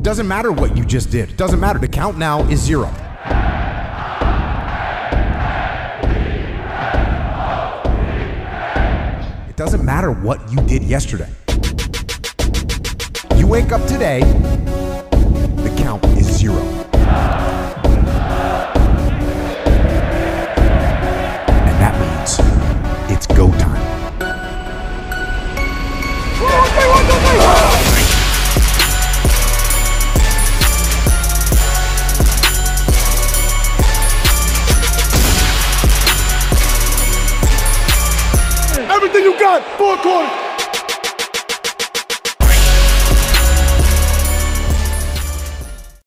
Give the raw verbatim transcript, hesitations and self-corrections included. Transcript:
Doesn't matter what you just did. Doesn't matter. The count now is zero. It doesn't matter what you did yesterday. You wake up today, the count is zero. And that means it's go time. Everything you got, four quarters.